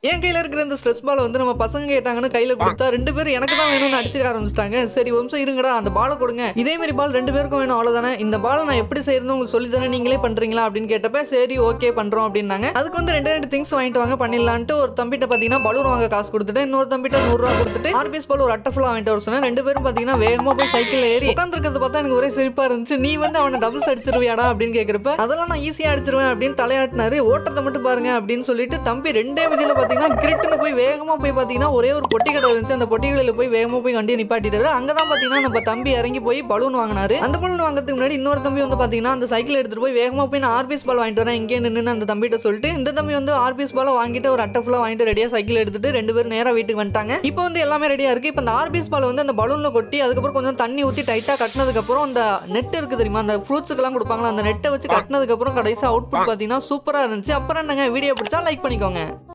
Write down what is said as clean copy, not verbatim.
என் கையில இருக்கிற இந்த ஸ்ட்ரெஸ் பால் வந்து நம்ம பசங்க கேட்டாங்கன்னு கையில கொடுத்தா 2 பேரும் எனக்கு தான் வேணும்னு அடிச்சுக்க ஆரம்பிச்சிட்டாங்க. சரி வம்சம் இருங்கடா அந்த பாலை கொடுங்க, இதே மாதிரி பால் 2 பேருக்கும் வேணும் அவ்வளவுதானே, இந்த பாலை நான் எப்படி செய்யறது உங்களுக்கு சொல்லி தரேன், நீங்களே பண்றீங்களா அப்படின்னு கேட்டப்ப சரி ஓகே பண்றோம் அப்படின்னாங்க. அதுக்கு வந்து 2 திங்ஸ் வாங்கிட்டு வாங்க பண்ணிடலான்ட்டு ஒரு தம்பிட்ட பாத்தீங்கன்னா பலூன் வாங்க காசு கொடுத்துட்டு இன்னொரு தம்பிட்ட 100 ரூபா கொடுத்துட்டு ஆர்பீஸ் பால் ஒரு அட்டை ஃபுல்லா வாங்கிட்டு வர சொன்னேன். 2 பேரும் பாத்தீங்கன்னா வேகமா போய் சைக்கிள் ஏறி உட்காந்துருக்கிறத பார்த்தா எனக்கு ஒரே சிரிப்பா இருந்துச்சு. நீ வந்து அவனை டபுள்ஸ் அடிச்சிருவியாடா அப்படின்னு கேட்கிறப்ப அதெல்லாம் நான் ஈஸியா அடிச்சிருவேன் அப்படின்னு தலையாட்டினாரு. ஓட்டத்தை மட்டும் பாருங்க அப்படின்னு சொல்லிட்டு தம்பி 2 விதியில பாத்தீங்கன்னா கிரிட்டுன்னு போய் வேகமா போய் பாத்தீங்கன்னா ஒரே ஒரு பொட்டி கடை இருந்துச்சு, அந்த பொட்டி கடையில போய் வேகமா போய் வண்டியை நிப்பாட்டிட்டாரு. அங்கதான் பாத்தீங்கன்னா நம்ம தம்பி இறங்கி போய் பலூன் வாங்கினாரு. அந்த பலூன் வாங்குறதுக்கு முன்னாடி இன்னொரு தம்பி வந்து பாத்தீங்கன்னா அந்த சைக்கிள் எடுத்துட்டு போய் வேகமா போய் நான் ஆர்பீஸ் பால் வாங்கிட்டு வரேன் இங்கே நின்று அந்த தம்பிட்ட சொல்லிட்டு இந்த தம்பி வந்து ஆர்பீஸ் பால் வாங்கிட்டு ஒரு அட்டை ஃபுல்லா வாங்கிட்டு ரெடியா சைக்கிள் எடுத்துட்டு 2 பேரும் நேரா வீட்டுக்கு வந்துட்டாங்க. இப்போ வந்து எல்லாமே ரெடியா இருக்கு. இப்போ அந்த ஆர்பீஸ் பால் வந்து அந்த பலூன்ல கொட்டி அதுக்கப்புறம் கொஞ்சம் தண்ணி ஊத்தி டைட்டா கட்டினதுக்கு அப்புறம் அந்த நெட் இருக்கு தெரியுமா, அந்த ஃப்ரூட்ஸ்க்கு எல்லாம் கொடுப்பாங்களா, அந்த நெட்டை வச்சு கட்டினதுக்கு அப்புறம் கடைசி அவுட்புட் பாத்தீங்கன்னா சூப்பரா இருந்துச்சு. அப்புறம் என்னங்க வீடியோ பிடிச்சா லைக் பண்ணிக்கோங்க.